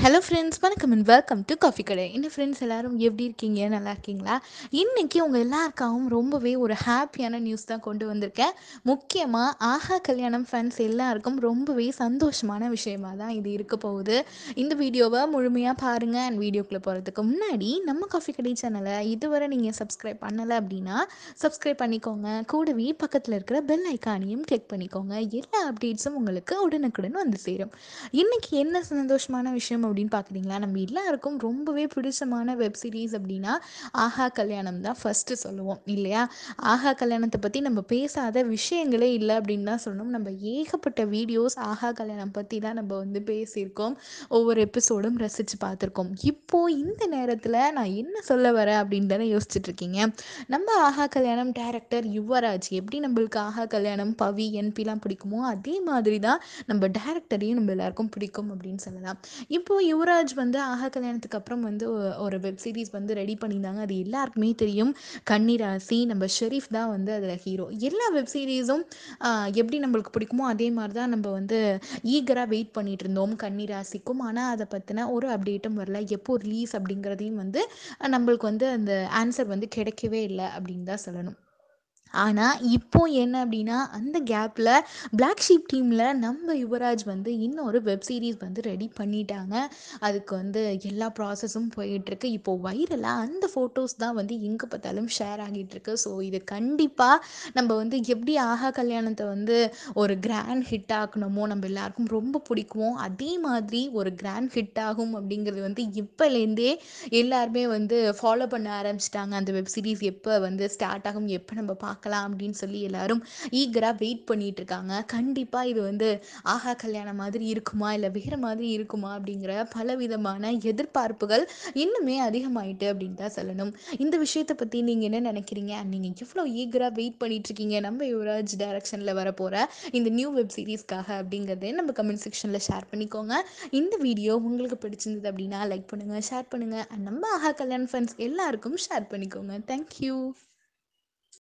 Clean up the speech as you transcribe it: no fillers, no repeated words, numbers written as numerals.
Hello friends, வணக்கம் and welcome to coffee கடை. என்ன ஃப்ரெண்ட்ஸ், எல்லோரும் எப்படி இருக்கீங்க? நல்லா இருக்கீங்களா? இன்றைக்கி உங்கள் எல்லாருக்காகவும் ரொம்பவே ஒரு ஹாப்பியான நியூஸ் தான் கொண்டு வந்திருக்கேன். முக்கியமாக ஆஹா கல்யாணம் ஃபேன்ஸ் எல்லாருக்கும் ரொம்பவே சந்தோஷமான விஷயமாக தான் இது இருக்க போகுது. இந்த வீடியோவை முழுமையாக பாருங்கள். அண்ட் வீடியோக்குள்ளே போகிறதுக்கு முன்னாடி நம்ம காஃபி கடை சேனலை இதுவரை நீங்கள் சப்ஸ்கிரைப் பண்ணலை அப்படின்னா சப்ஸ்கிரைப் பண்ணிக்கோங்க. கூடவே பக்கத்தில் இருக்கிற பெல் ஐக்கானையும் கிளிக் பண்ணிக்கோங்க. எல்லா அப்டேட்ஸும் உங்களுக்கு உடனுக்குடன் வந்து சேரும். இன்றைக்கி என்ன சந்தோஷமான விஷயம் அப்படின்னு பார்க்குறீங்களா? நம்ம எல்லாருக்கும் ரொம்பவே பிடிச்சமான வெப் சீரிஸ் அப்படின்னா ஆஹா கல்யாணம் தான் ஃபஸ்ட்டு சொல்லுவோம் இல்லையா? ஆஹா கல்யாணத்தை பற்றி நம்ம பேசாத விஷயங்களே இல்லை அப்படின்னு தான் சொல்லணும். நம்ம ஏகப்பட்ட வீடியோஸ் ஆஹா கல்யாணம் பற்றி தான் நம்ம வந்து பேசியிருக்கோம். ஒவ்வொரு எபிசோடும் ரசித்து பார்த்துருக்கோம். இப்போது இந்த நேரத்தில் நான் என்ன சொல்ல வரேன் அப்படின்னு தானே யோசிச்சுட்டு இருக்கீங்க. நம்ம ஆஹா கல்யாணம் டைரக்டர் யுவராஜ் எப்படி நம்மளுக்கு ஆஹா கல்யாணம் பவி என்பிலாம் பிடிக்குமோ அதே மாதிரி தான் நம்ம டைரக்டரையும் நம்ம எல்லாருக்கும் பிடிக்கும் அப்படின்னு சொல்லலாம். இப்போது யுவராஜ் வந்து ஆஹா கல்யாணத்துக்கு அப்புறம் வந்து ஒரு வெப் சீரிஸ் வந்து ரெடி பண்ணியிருந்தாங்க. அது எல்லாருக்குமே தெரியும். கன்னிராசி நம்ம ஷெரீஃப் தான் வந்து அதில் ஹீரோ. எல்லா வெப் சீரிஸும் எப்படி நம்மளுக்கு பிடிக்குமோ அதே மாதிரி தான் நம்ம வந்து ஈகராக வெயிட் பண்ணிட்டு இருந்தோம் கன்னிராசிக்கும். ஆனால் அதை பற்றின ஒரு அப்டேட்டும் வரல. எப்போ ரிலீஸ் அப்படிங்கிறதையும் வந்து நம்மளுக்கு வந்து அந்த ஆன்சர் வந்து கிடைக்கவே இல்லை அப்படின்னு தான் சொல்லணும். ஆனால் இப்போ என்ன அப்படின்னா அந்த கேப்பில் பிளாக் ஷீப் டீமில் நம்ம யுவராஜ் வந்து இன்னொரு வெப் சீரிஸ் வந்து ரெடி பண்ணிட்டாங்க. அதுக்கு வந்து எல்லா ப்ராசஸும் போயிட்டுருக்கு. இப்போது வைரலாக அந்த ஃபோட்டோஸ் தான் வந்து எங்கே பார்த்தாலும் ஷேர் ஆகிட்டுருக்கு. ஸோ இது கண்டிப்பாக நம்ம வந்து எப்படி ஆஹா கல்யாணத்தை வந்து ஒரு கிராண்ட் ஹிட் ஆக்கணுமோ, நம்ம எல்லாருக்கும் ரொம்ப பிடிக்குமோ அதே மாதிரி ஒரு கிராண்ட் ஹிட் ஆகும் அப்படிங்கிறது வந்து இப்போலேருந்தே எல்லாருமே வந்து ஃபாலோ பண்ண ஆரம்பிச்சிட்டாங்க. அந்த வெப் சீரிஸ் எப்போ வந்து ஸ்டார்ட் ஆகும், எப்போ நம்ம பார்க்கலாம் அப்படின்னு சொல்லி எல்லாரும் ஈகராக வெயிட் பண்ணிட்டு இருக்காங்க. கண்டிப்பாக இது வந்து ஆஹா கல்யாணம் மாதிரி இருக்குமா இல்லை வேறு மாதிரி இருக்குமா அப்படிங்கிற பலவிதமான எதிர்பார்ப்புகள் இன்னுமே அதிகமாயிட்டு அப்படின்னு தான் சொல்லணும். இந்த விஷயத்தை பற்றி நீங்கள் என்ன நினைக்கிறீங்க? நீங்கள் எவ்வளோ ஈகராக வெயிட் பண்ணிட்டு இருக்கீங்க நம்ம யுவராஜ் டைரக்ஷனில் வரப்போகிற இந்த நியூ வெப் சீரிஸ்க்காக அப்படிங்கிறதே நம்ம கமெண்ட் செக்ஷனில் ஷேர் பண்ணிக்கோங்க. இந்த வீடியோ உங்களுக்கு பிடிச்சிருந்தது அப்படின்னா லைக் பண்ணுங்கள், ஷேர் பண்ணுங்கள். அண்ட் நம்ம ஆஹா கல்யாண் ஃப்ரெண்ட்ஸ் எல்லாருக்கும் ஷேர் பண்ணிக்கோங்க. தேங்க்யூ.